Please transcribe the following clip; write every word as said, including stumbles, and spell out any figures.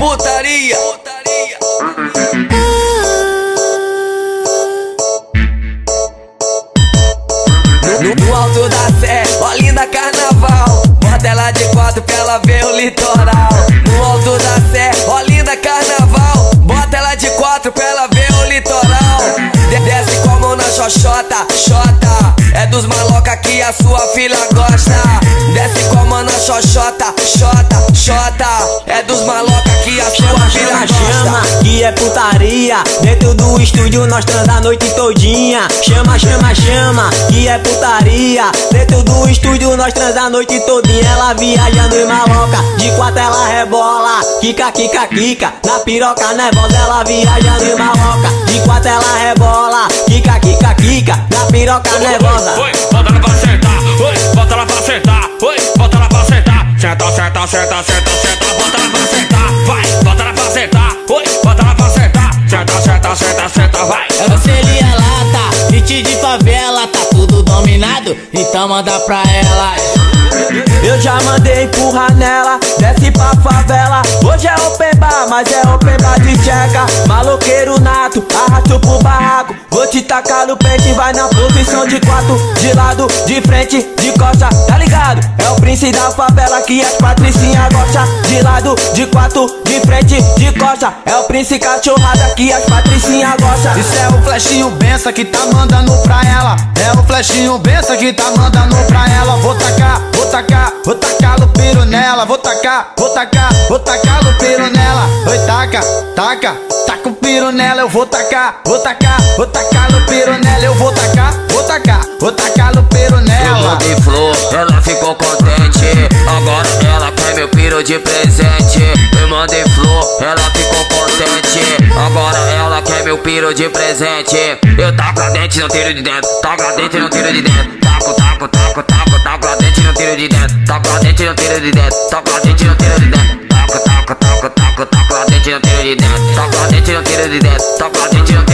putaria. No, no alto da Sé, ó linda carnaval, bota ela de quatro pra ela ver o litoral. No alto da Sé, ó linda carnaval, bota ela de quatro pra ela ver o litoral. Desce com a mão na xoxota, xota, é dos maloca que a sua filha gosta. Desce com a mão na xoxota, xota, xota, é dos maloca que a sua chama, filha chama, gosta. chama, que é putaria. Dentro do estúdio nós transa a noite todinha. Chama, chama, chama, que é putaria. Dentro do estúdio nós transa a noite todinha. Ela viajando em maloca, de quatro ela rebola. Kika, kika, kika, na piroca nervosa. Ela viajando em maloca, de quatro ela rebola. Kika, kika, kika, na piroca nervosa. Oi, bota ela pra sentar, oi, bota ela pra sentar, oi, bota ela pra sentar. Senta, senta, senta, senta, senta, bota ela pra sentar, vai, bota ela pra sentar, oi, bota ela pra sentar. Senta, senta, senta, senta, vai. É você ali, a lata, hit de favela, tá tudo dominado, então manda pra ela. Eu já mandei empurrar nela, desce pra favela. Hoje é open bar, mas é open bar de tcheca. Maloqueiro nato, arrasto pro barraco. Vou te tacar no peito e vai na posição de quatro. De lado, de frente, de costa, tá ligado? É o príncipe da favela que as patricinhas gostam. De lado, de quatro, de frente, de costa, é o príncipe cachorrada que as patricinhas gostam. Isso é o flechinho benção que tá mandando pra ela. É o flechinho benção que tá mandando pra ela. Vou tacar, vou tacar, vou tacar o piro nela. Vou tacar, vou tacar, vou tacar o piro nela. Oi, taca, taca, taca o piro nela. Eu vou tacar, vou tacar, vou tacar o piro nela. Eu vou tacar, vou tacar, vou tacar o piro Eu nela. mandei flor, ela ficou contente. Agora ela quer meu piro de presente. Eu mandei flor, ela ficou contente. Agora ela quer meu piro de presente. Eu taco a dente no tiro de dentro, taco a dente no tiro de dentro. Taco, taco, taco, taco, taco a dente no tiro de dentro. Taco a dente no tiro de dentro, taco a dente no tiro de dentro. Taco, taco, taco, taco, taco a dente no tiro de dentro. Taco a dente no tiro de dentro, taco a dente no